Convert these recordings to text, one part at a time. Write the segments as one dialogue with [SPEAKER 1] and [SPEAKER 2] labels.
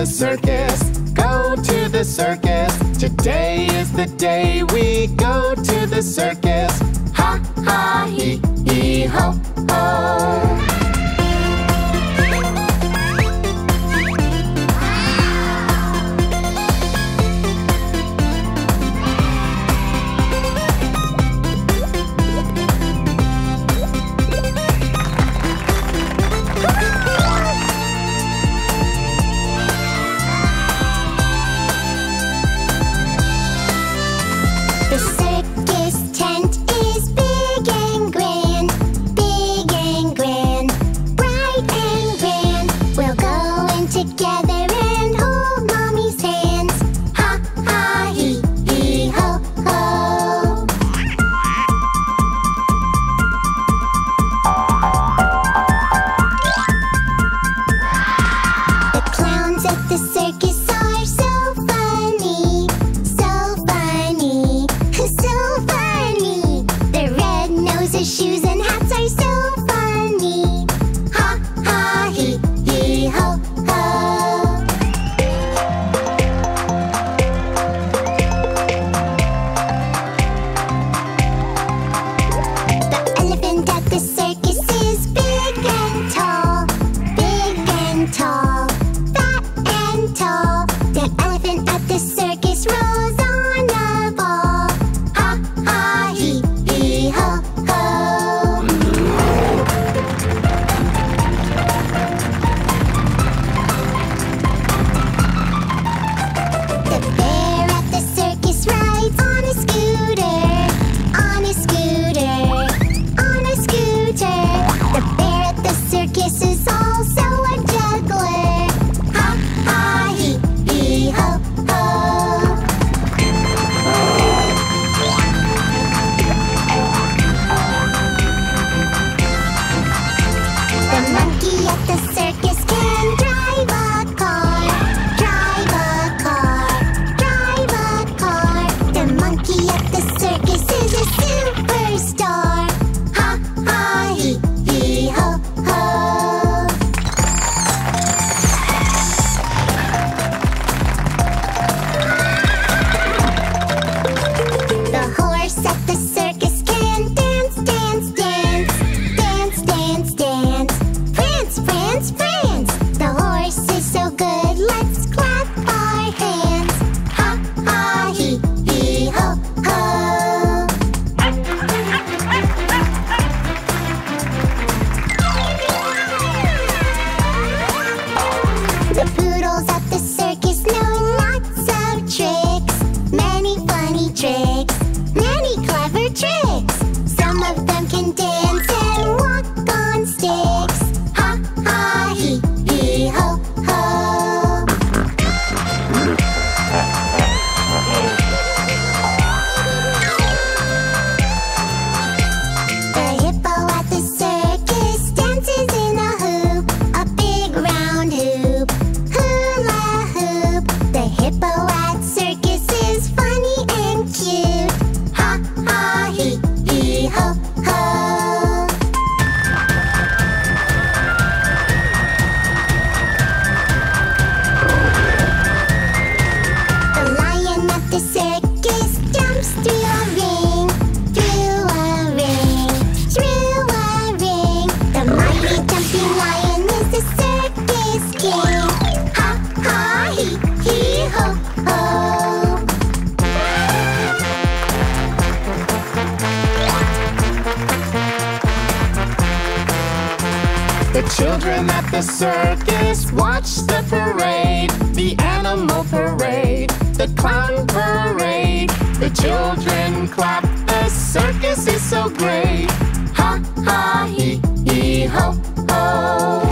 [SPEAKER 1] the circus, go to the circus. Today is the day we go to the circus. Ha ha hee hee ho ho.
[SPEAKER 2] The children at the circus watch the parade, the animal parade, the clown parade. The children clap, the circus is so great. Ha ha hee hee ho ho.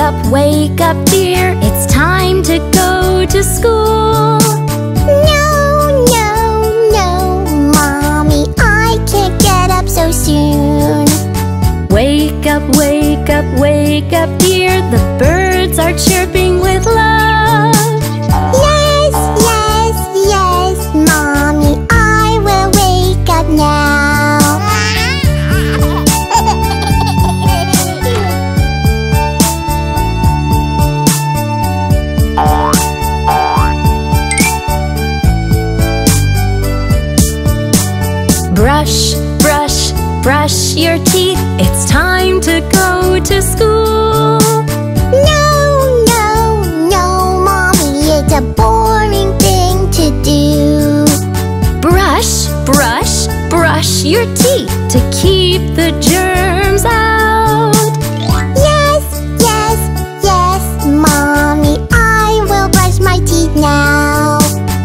[SPEAKER 3] wake up, dear, it's time to go to school.
[SPEAKER 2] No, no, no, Mommy, I can't get up so soon.
[SPEAKER 3] Wake up, wake up, wake up, dear, the birds are chirping with love.
[SPEAKER 2] Yes, yes, yes, Mommy, I will wake up now.
[SPEAKER 3] Brush, brush, brush your teeth, it's time to go to school.
[SPEAKER 2] No, no, no, Mommy, it's a boring thing to do.
[SPEAKER 3] Brush, brush, brush your teeth to keep the germs out.
[SPEAKER 2] Yes, yes, yes, Mommy, I will brush my teeth now.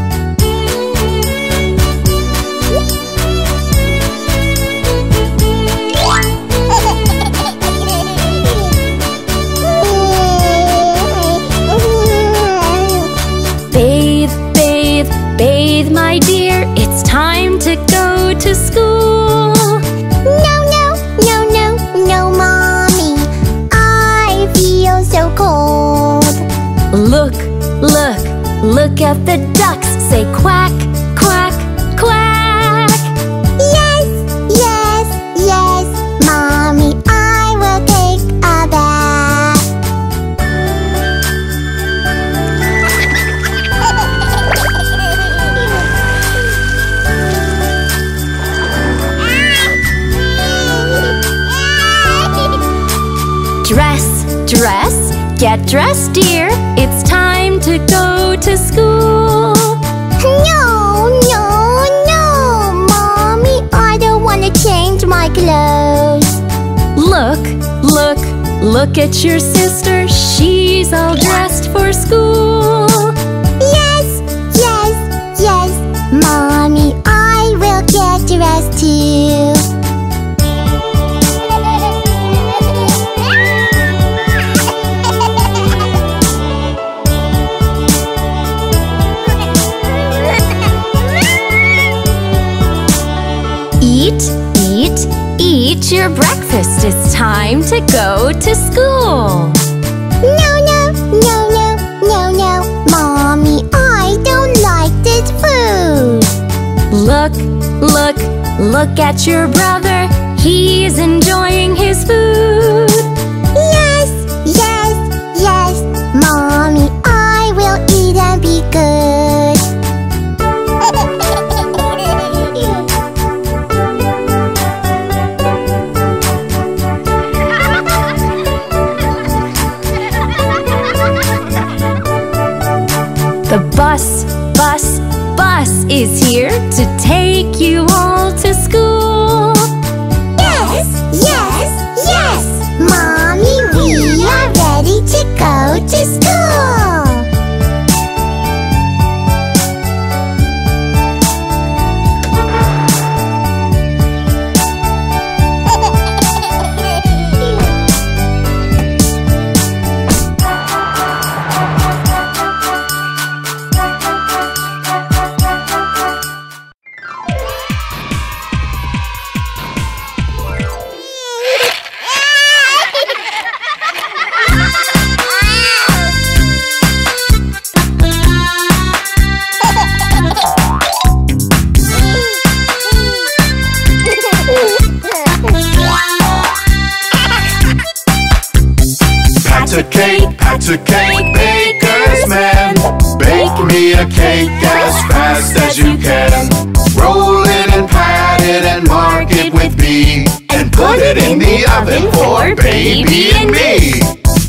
[SPEAKER 3] Bathe, bathe, bathe, my dear, it's time to go to school.
[SPEAKER 2] No, no, no, no, no, Mommy, I feel so cold.
[SPEAKER 3] Look, look, look at the ducks, say quack, quack, quack.
[SPEAKER 2] Yes, yes, yes, Mommy, I will take a bath.
[SPEAKER 3] Dress, dress, get dressed, dear, it's time to go to school.
[SPEAKER 2] No, no, no, Mommy, I don't want to change my clothes.
[SPEAKER 3] Look, look, look at your sister, she's all dressed for school.
[SPEAKER 2] Yes, yes, yes, Mommy, I will get dressed too.
[SPEAKER 3] Eat, eat, eat your breakfast, it's time to go to school.
[SPEAKER 2] No, no, no, no, no, no, Mommy, I don't like this food.
[SPEAKER 3] Look, look, look at your brother, he's enjoying his food.
[SPEAKER 2] Yes, yes, yes, Mommy, I will eat and be good.
[SPEAKER 3] The bus, bus, bus is here to take you all to school.
[SPEAKER 2] Yes, yes, yes, Mommy, we are ready to go to school.
[SPEAKER 1] Pat a cake, baker's man. Bake me a cake as fast as you can. Roll it and pat it and mark it with B, and put it in the oven for baby and me.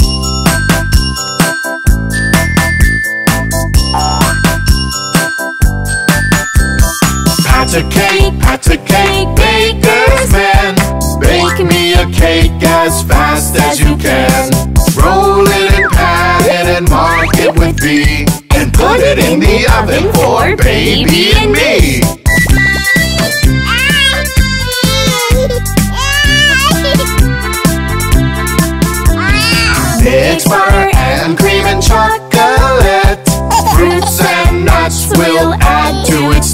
[SPEAKER 1] Pat a cake, baker's man. Bake me a cake as fast as you can. Roll it and pat it and mark it with B, and put it in the oven for baby and me. It's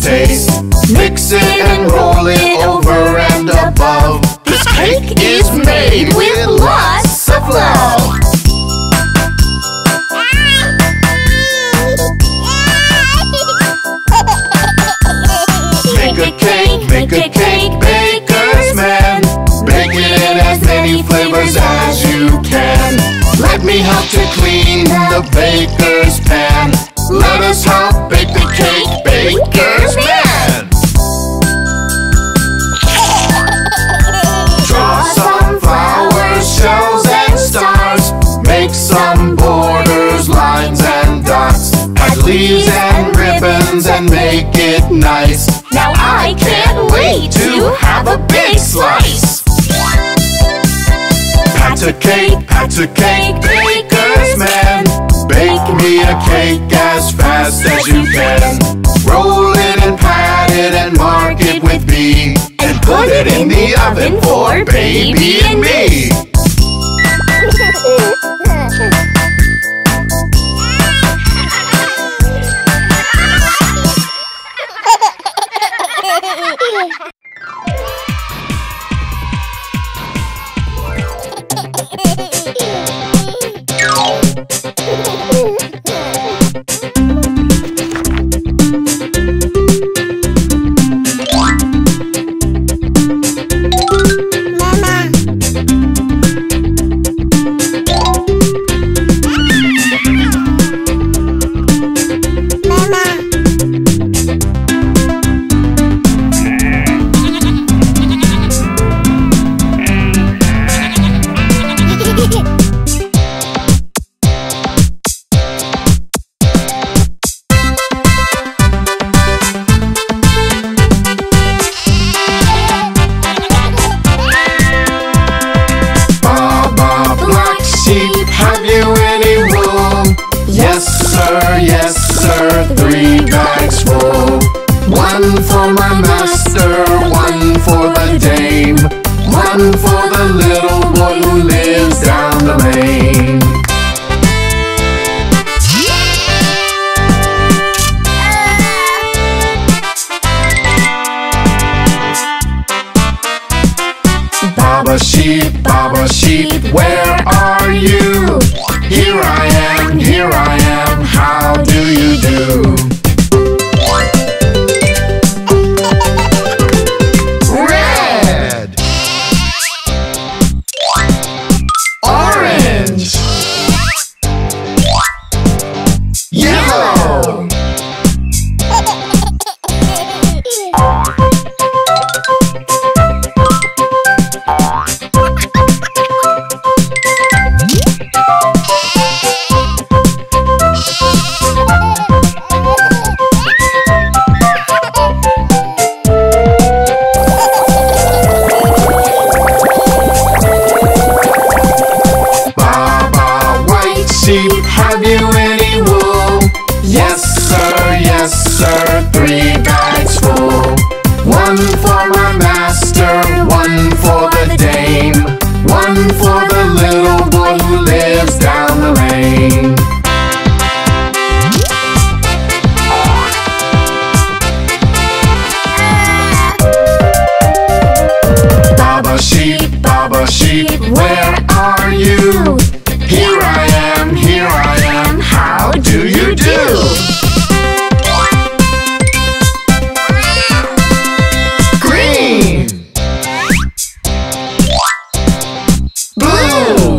[SPEAKER 1] taste. Mix it and roll it over and above. This cake is made with lots of love. Make a cake, baker's man. Bake it in as many flavors as you can. Let me help to clean the baker's pan. Let us help bake the cake, baker's man. Draw some flowers, shells and stars. Make some borders, lines and dots. Add leaves and ribbons and make it nice.
[SPEAKER 3] Now I can't wait to have a big slice.
[SPEAKER 1] Pat a cake, baker's man. Bake me a cake as fast as you can. Roll it and pat it and mark it with B. And put it in the oven for baby and me. Yes sir, 3 bags full. One for my master, one for the dame, one for the little boy who lives down the lane. Baba sheep, where are you? Here I am, how do you do? Red, orange, yellow. Have you any wool? Yes sir, 3 bags full. One for my master, one for the dame, one for the little boy who lives down the lane. Baba sheep, where are you? Here I am, how do you do? Green, blue,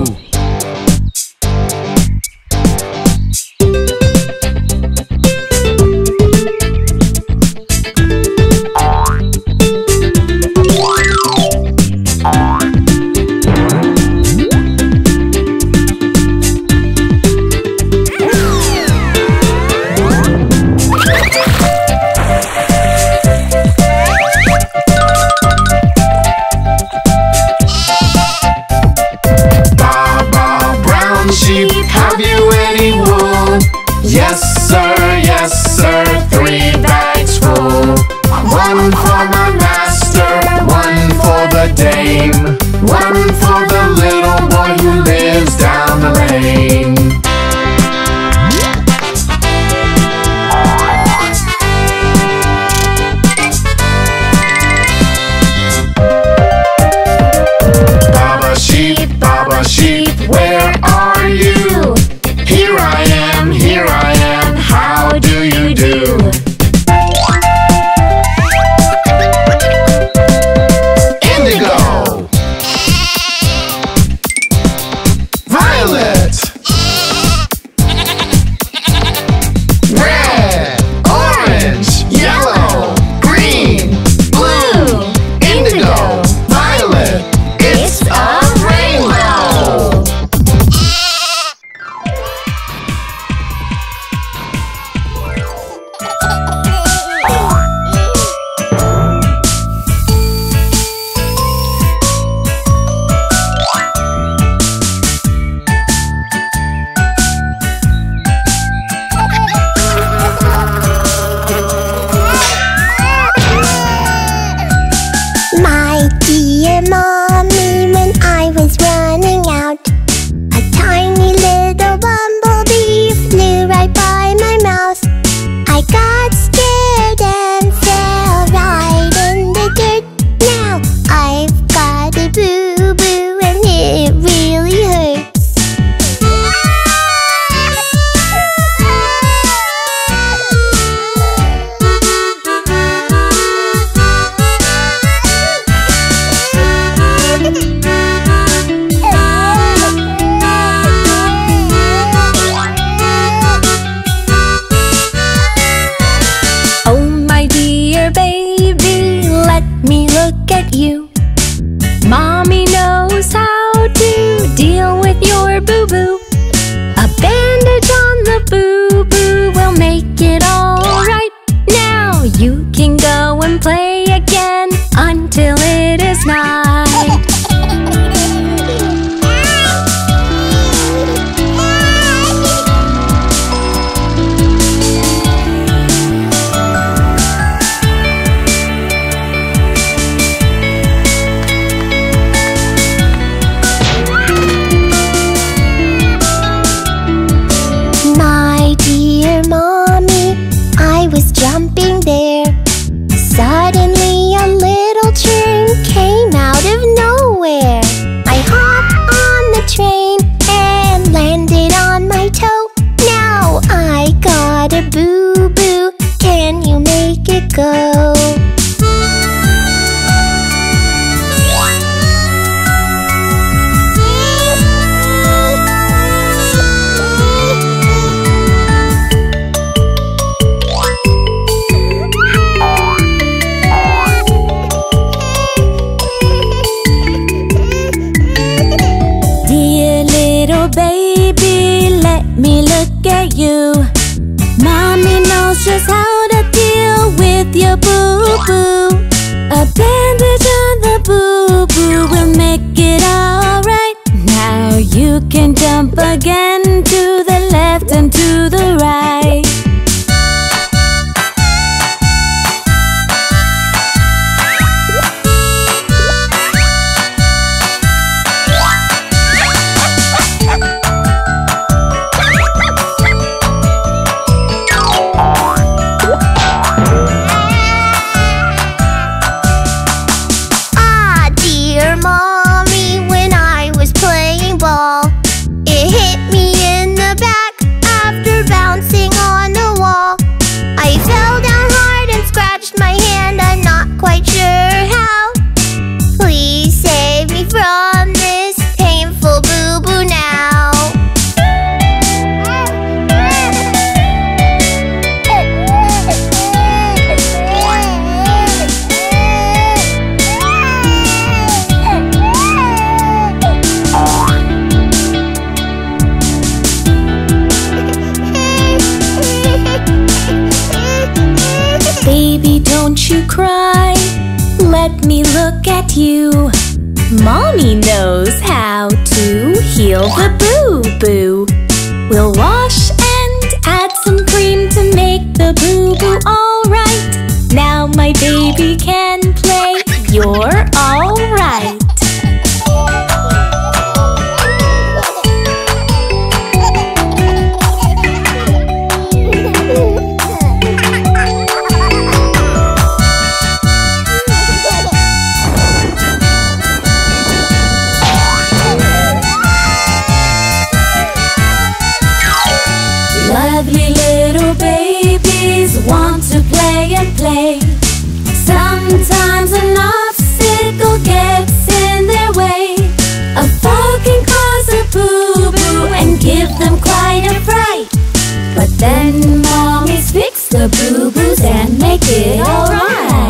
[SPEAKER 1] sheep, have you any wool? Yes sir, 3 bags full. One for my master, one for the dame, one for the little boy who lives down the lane.
[SPEAKER 3] little baby, let me look at you. Mommy knows just how to deal with your boo-boo. A bandage on the boo-boo will make it alright. Now you can jump again to the left and to the right. Look at you. Mommy knows how to heal the boo-boo. We'll wash and add some cream to make the boo-boo alright. Now my baby can play. You're alright. Lovely little babies want to play and play. Sometimes an obstacle gets in their way. A fall can cause a boo-boo and give them quite a fright. But then mommies fix the boo-boos and make it alright.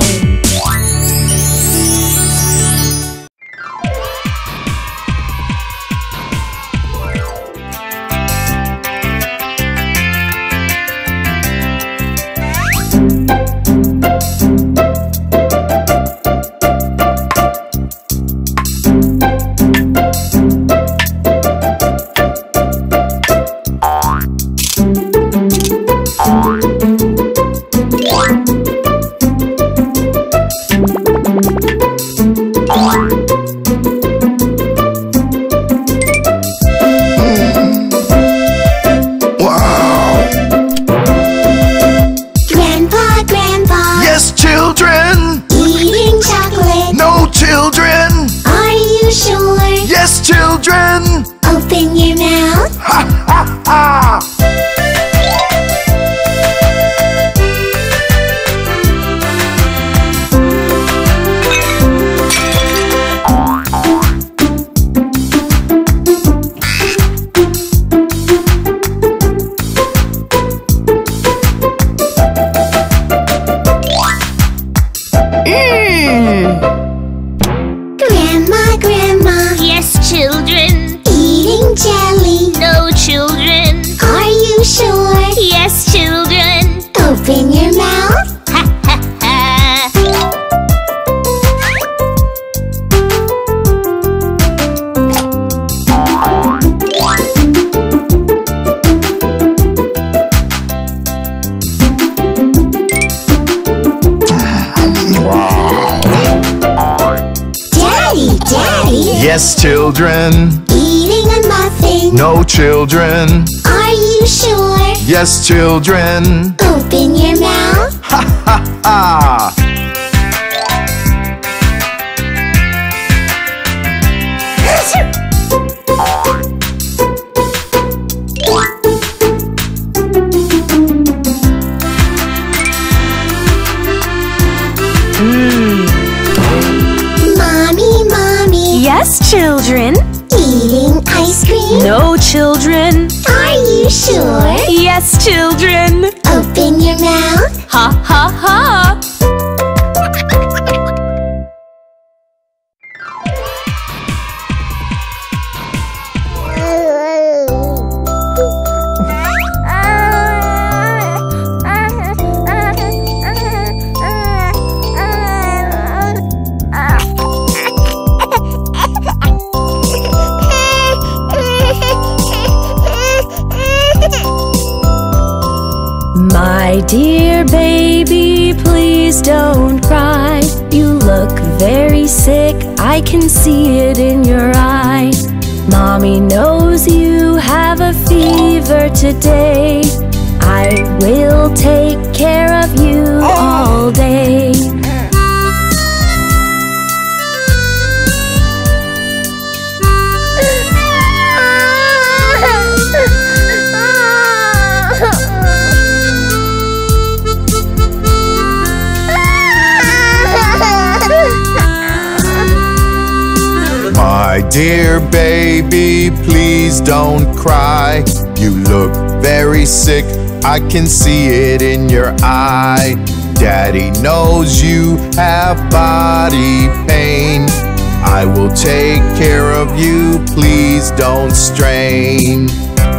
[SPEAKER 1] Yes, children.
[SPEAKER 2] Eating a muffin.
[SPEAKER 1] No, children.
[SPEAKER 2] Are you sure?
[SPEAKER 1] Yes, children.
[SPEAKER 2] Open your mouth.
[SPEAKER 1] Ha ha ha!
[SPEAKER 3] Yes, children.
[SPEAKER 2] Eating ice cream.
[SPEAKER 3] No, children.
[SPEAKER 2] Are you sure?
[SPEAKER 3] Yes, children.
[SPEAKER 2] Open your mouth.
[SPEAKER 3] Ha ha ha! dear baby, please don't cry. You look very sick, I can see it in your eye. Mommy knows you have a fever today. I will take care of you all day.
[SPEAKER 1] My dear baby, please don't cry. You look very sick, I can see it in your eye. Daddy knows you have body pain. I will take care of you, please don't strain.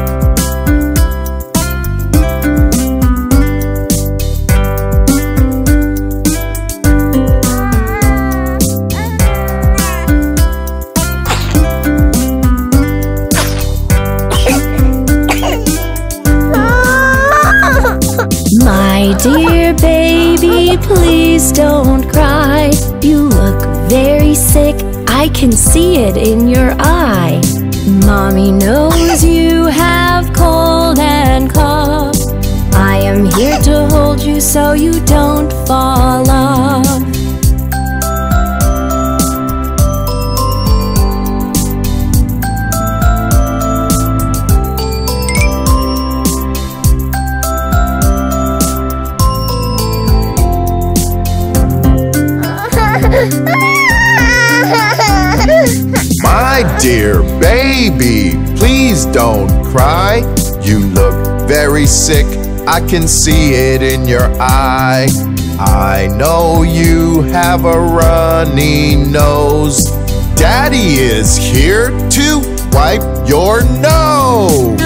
[SPEAKER 3] My dear baby, please don't cry. You look very sick, I can see it in your eye. Mommy knows you have cold and cough. I am here to hold you so you don't fall off.
[SPEAKER 1] My dear baby, please don't cry. You look very sick, I can see it in your eye. I know you have a runny nose. Daddy is here to wipe your nose.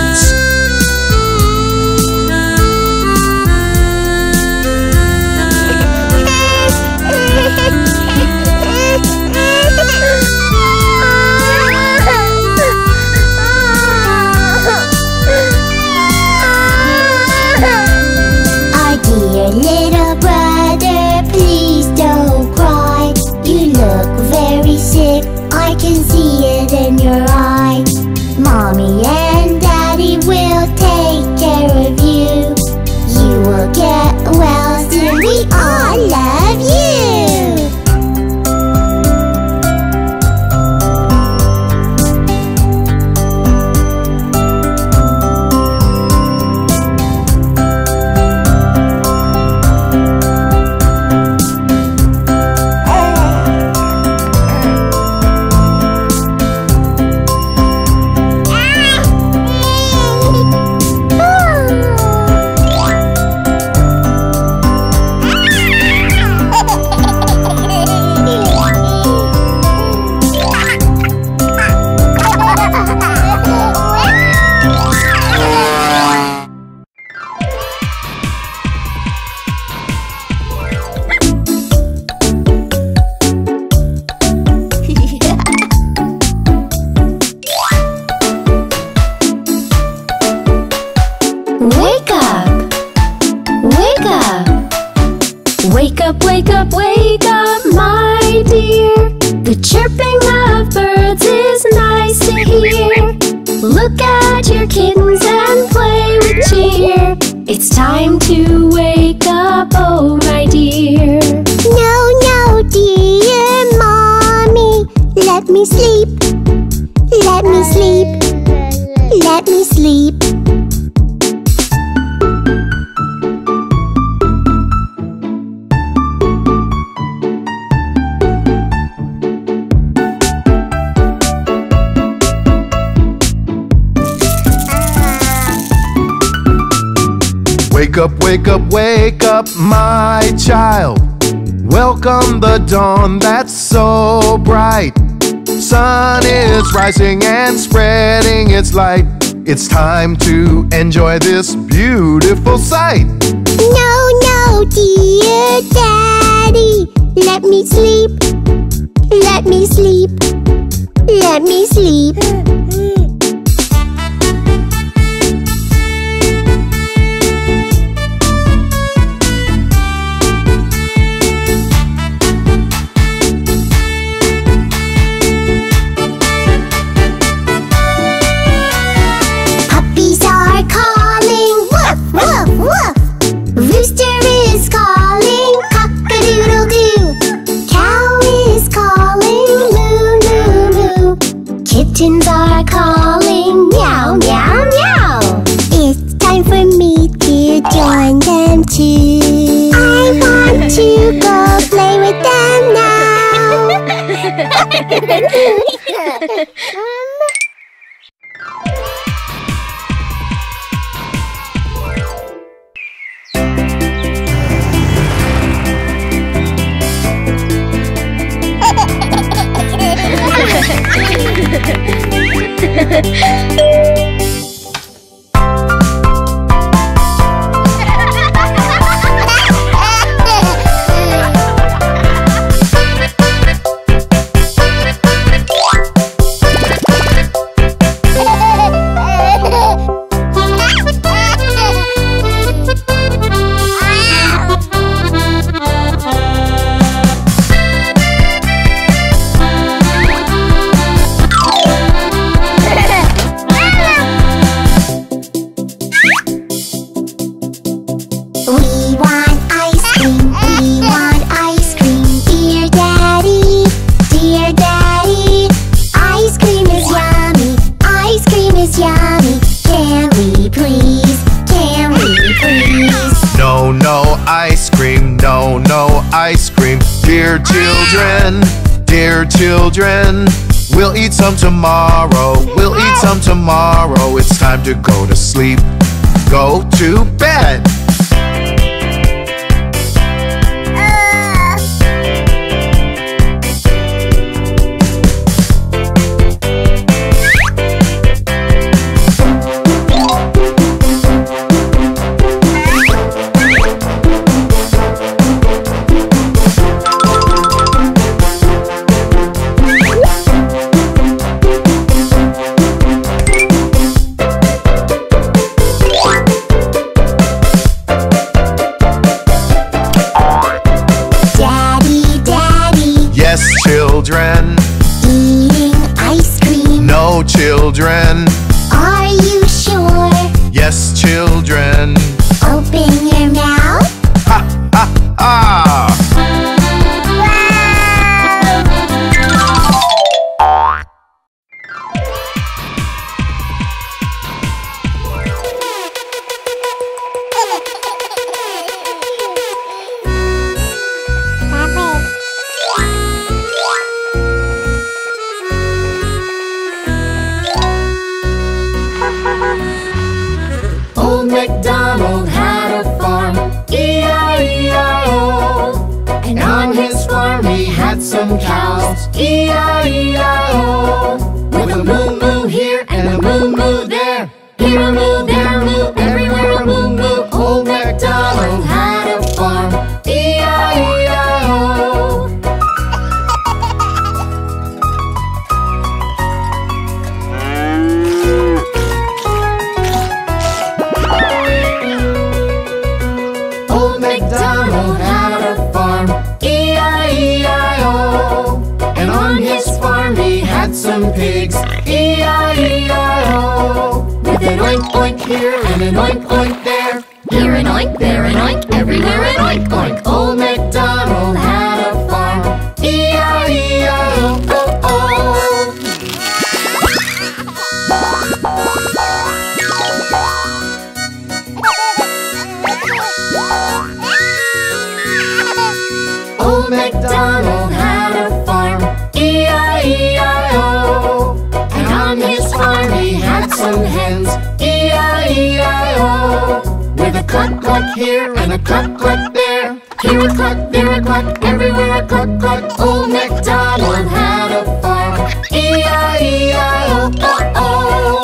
[SPEAKER 2] Little brother, please don't cry. You look very sick, I can see it in your eye. Mommy and Daddy will take care of you. You will get well soon, we all love you.
[SPEAKER 3] Wake up, my dear. The chirping of birds is nice to hear. Look at your kittens and play with cheer. It's time to wake up, oh my dear.
[SPEAKER 2] No, dear Mommy, let me sleep. Let me sleep. Let me sleep.
[SPEAKER 1] Wake up, wake up, my child. Welcome the dawn that's so bright. Sun is rising and spreading its light. It's time to enjoy this beautiful sight.
[SPEAKER 2] No, dear Daddy, let me sleep. Let me sleep. Let me sleep. Kittens are calling, meow, meow, meow. It's time for me to join them too. I want to go play with them now.
[SPEAKER 1] Dear children, we'll eat some tomorrow. We'll eat some tomorrow. It's time to go to sleep. Go to bed. Children,
[SPEAKER 2] eating ice cream.
[SPEAKER 1] No, children.
[SPEAKER 2] Are you sure?
[SPEAKER 1] Yes, children.
[SPEAKER 2] Open your mouth.
[SPEAKER 1] Ha, ha, ha.
[SPEAKER 4] MacDonald had a farm, E-I-E-I-O. And on his farm he had some cows, E-I-E-I-O. With a moo-moo here and a moo-moo there, here a moo, there a moo, everywhere a moo-moo. Old MacDonald had a farm, E-I-E-I-O. MacDonald had a farm, E-I-E-I-O. And on his farm he had some pigs, E-I-E-I-O. With an oink oink here and an oink oink there, here an oink, there an oink, everywhere an oink oink. Old MacDonald had a farm, E-I-E-I-O. Oh, oh. Old MacDonald had a farm, E-I-E-I-O. And on his farm he had some hens, E-I-E-I-O. With a cluck cluck here and a cluck cluck there, here a cluck, there a cluck, everywhere a cluck cluck. Old MacDonald had a farm, E-I-E-I-O. Oh, oh.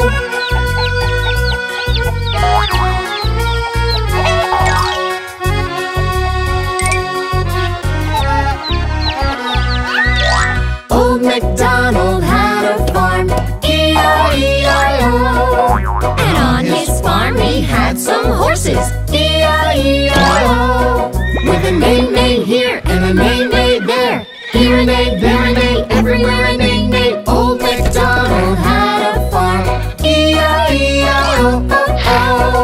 [SPEAKER 4] Old MacDonald had a farm, E-I-E-I-O. And on his farm he had some horses, E-I-E-I-O. With a neigh-neigh here and a neigh-neigh there, here a neigh, there a neigh, everywhere a neigh-neigh. Old MacDonald had a farm, E-I-E-I-O. Oh, oh.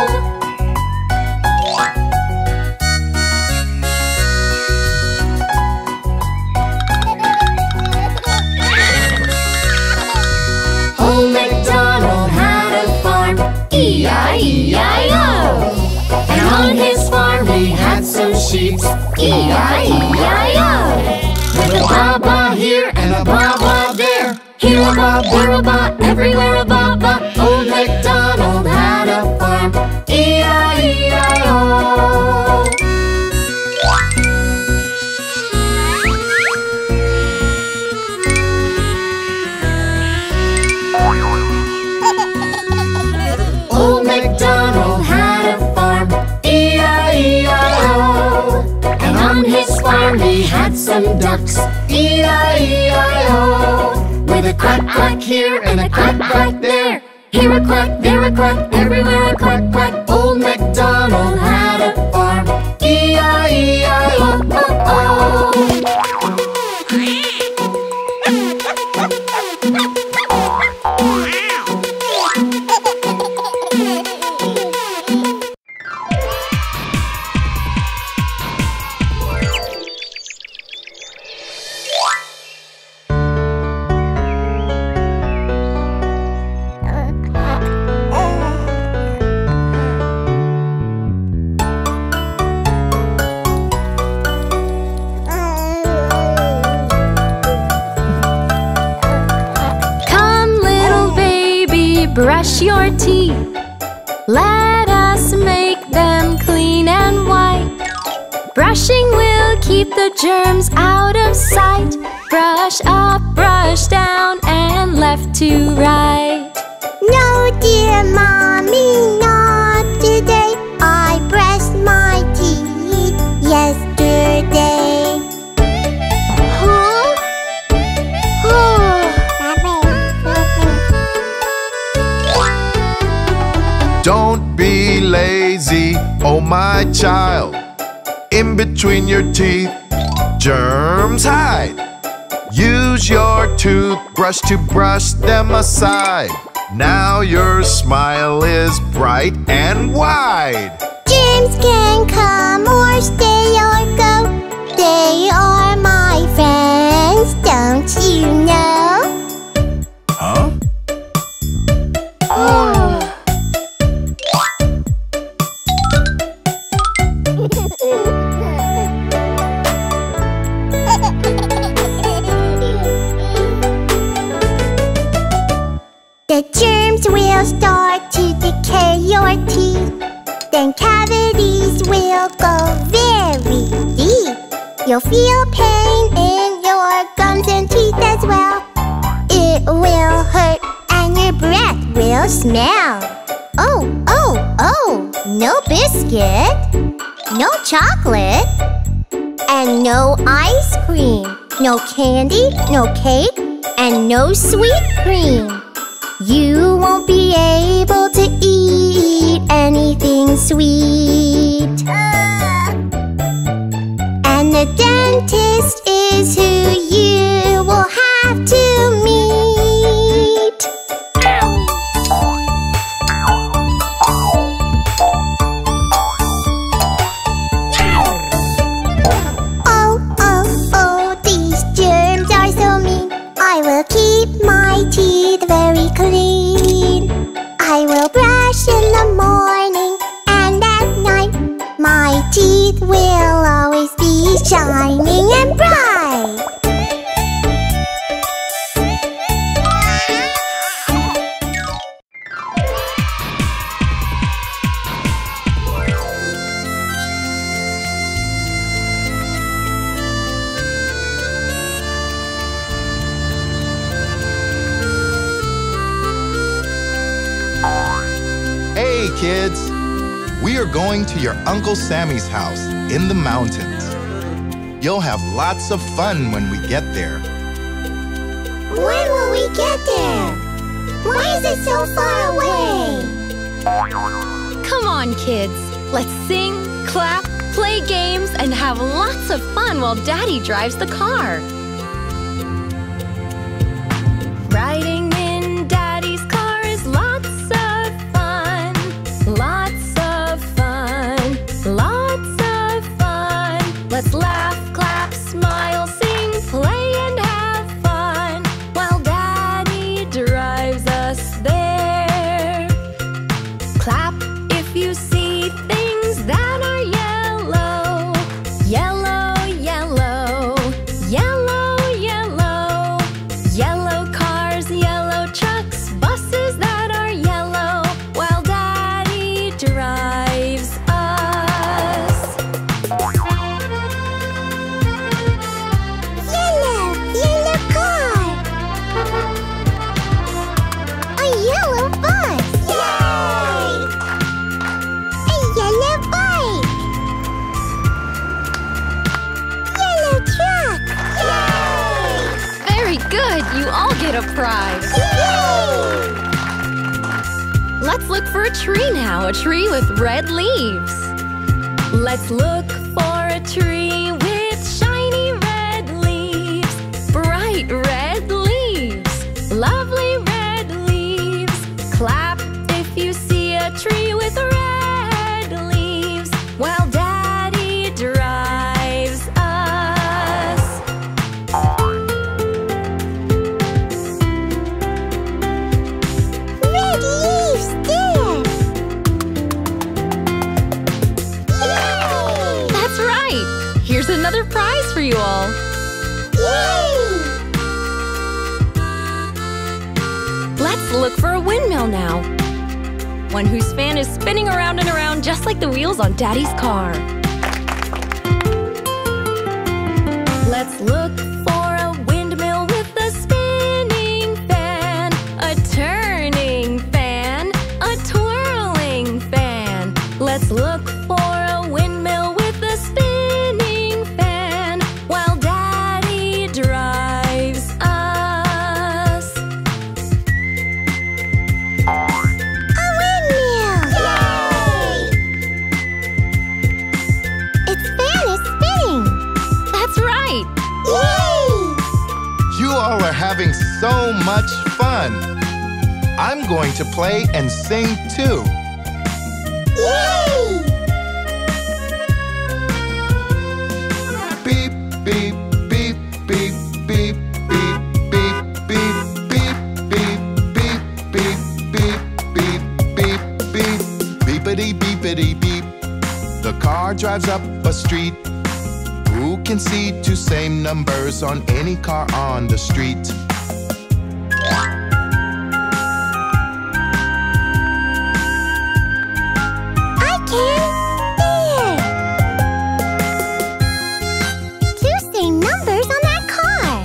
[SPEAKER 2] E-I-E-I-O. And on his farm he had some sheep. E-I-E-I-O. With a ba-ba here and a ba-ba there. Here a ba, there a ba, everywhere a ba-ba. Old MacDonald had a farm. E-I-E-I-O. Old MacDonald had a farm. E-I-E-I-O. And on his farm he had some ducks. E-I-E-I-O. With a quack quack here and a quack quack there. Here a quack, there a quack, everywhere a quack quack. Old MacDonald had a farm. E-I-E-I-O-O-O.
[SPEAKER 3] Brush your teeth. Let us make them clean and white. Brushing will keep the germs out of sight. Brush up, brush down, and left to right.
[SPEAKER 5] No, dear Mommy, not today. I brushed my teeth yesterday. Huh?
[SPEAKER 1] Don't be lazy, oh my child. In between your teeth, germs hide. Use your toothbrush to brush them aside. Now your smile is bright and wide.
[SPEAKER 5] Germs can come or stay or go. They are my friends, don't you know?
[SPEAKER 1] Huh?
[SPEAKER 5] The germs will start to decay your teeth. Then cavities will go very deep. You'll feel pain in your gums and teeth as well. It will hurt and your breath will smell. Oh, oh, oh, no biscuit, no chocolate, and no ice cream, no candy, no cake, and no sweet cream. You won't be able to eat anything sweet. And the dentist is who you will have to meet. Oh, oh, oh, these germs are so mean. I will keep my teeth very clean. I will brush in the morning and at night. My teeth will always be shining and bright.
[SPEAKER 6] Hey kids! We are going to your Uncle Sammy's house in the mountains. You'll have lots of fun when we get there.
[SPEAKER 5] When will we get there? Why is it so far away?
[SPEAKER 3] Come on, kids. Let's sing, clap, play games, and have lots of fun while Daddy drives the car. Riding in Daddy's car is lots of fun. Lots of fun. Lots of fun. Let's laugh, clap, smile, sing, play, and have fun while Daddy drives us there.
[SPEAKER 5] yellow bus! Yay! A yellow bike! Yellow truck! Yay!
[SPEAKER 7] Very good! You all get a prize!
[SPEAKER 5] Yay!
[SPEAKER 7] Let's look for a tree now, a tree with red leaves. Let's look for a tree with shiny red leaves, bright red leaves, lovely red leaves. Clap if you see a tree with red leaves while Daddy drives us.
[SPEAKER 5] Red leaves there! Yay!
[SPEAKER 7] That's right! Here's another prize for you all.
[SPEAKER 5] Yay!
[SPEAKER 7] Let's look for a windmill now. One whose fan is spinning around and around just like the wheels on Daddy's car. Let's look for a windmill with a spinning fan, a turning fan, a twirling fan. Let's look for a windmill with a spinning fan while Daddy drives us.
[SPEAKER 5] A windmill! Yay! Its fan is spinning!
[SPEAKER 7] That's right!
[SPEAKER 5] Yay!
[SPEAKER 6] You all are having so much fun. I'm going to play and sing too.
[SPEAKER 5] Yay!
[SPEAKER 6] Beep, beep, beep, beep, beep, beep, beep, beep, beep, beep, beep, beep, beep, beep, beep, beep, beepity, beepity, beep. The car drives up a street. Who can see two same numbers on any car on the street?
[SPEAKER 5] I can! There! Two same numbers on that car!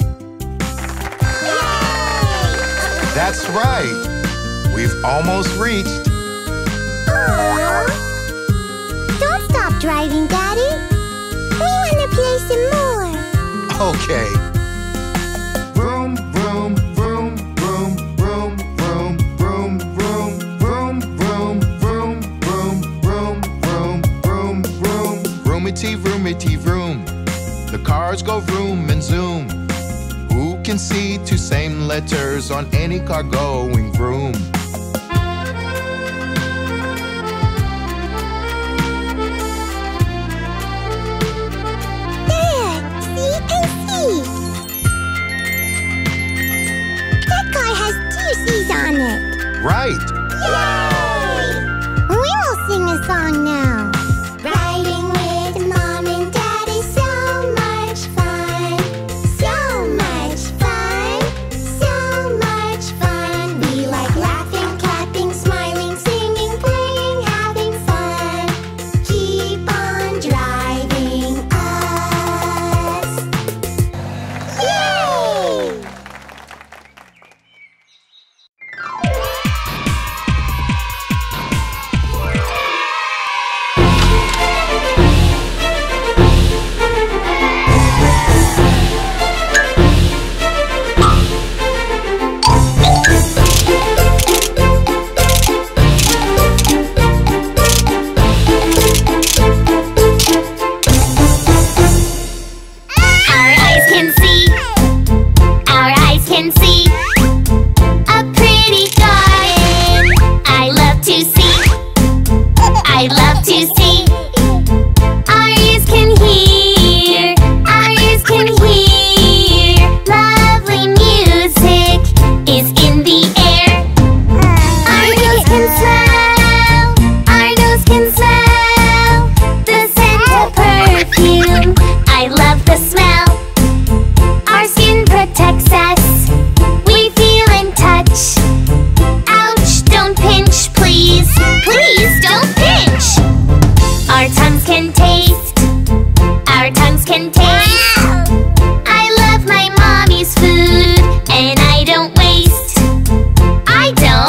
[SPEAKER 5] Yay!
[SPEAKER 6] That's right. We've almost reached.
[SPEAKER 5] Aww. Don't stop driving, Daddy. We want to play some more.
[SPEAKER 6] Okay. Vroom, vroom, vroom, vroom, vroom, vroom, vroom, vroom, vroom, vroom, vroom, vroom, vroom, vroom, vroom, vroom. Vroomity, vroomity, vroom. The cars go vroom and zoom. Who can see two same letters on any car going vroom?
[SPEAKER 5] There! See and see! That car has two C's on it.
[SPEAKER 6] Right.
[SPEAKER 5] Yay! We will sing a song now. Riding with Mom and Dad is so much fun. So much fun. So much fun. We like laughing, clapping, smiling, singing, playing, having fun. Keep on driving us. Yay!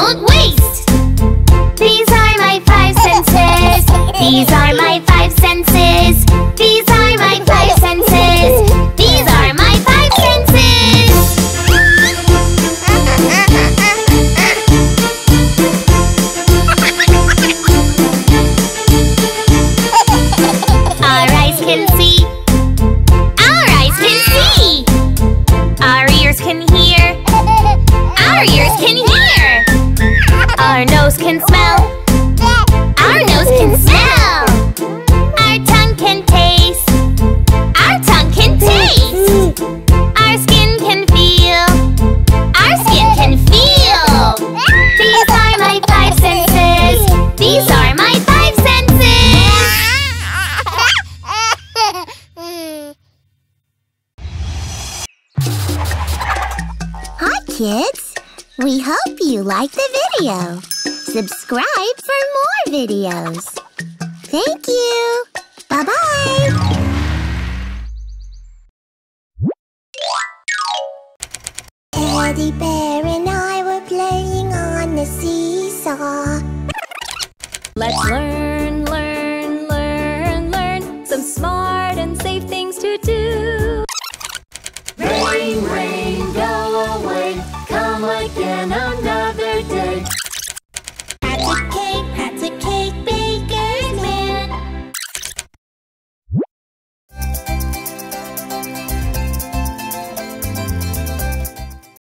[SPEAKER 5] don't waste. These are my five senses. These are my five senses. These are my five senses. These are my five senses. Our eyes can see. Our eyes can see. Our ears can hear. Our ears can hear. Our nose can smell. Our nose can smell. Our tongue can taste. Our tongue can taste. Our skin can feel. Our skin can feel. These are my five senses. These are my five senses. Hi kids! We hope you liked the video. Subscribe for more videos. Thank you. Bye-bye. Teddy Bear and I were playing on the seesaw.
[SPEAKER 7] Let's learn, learn, learn, learn some small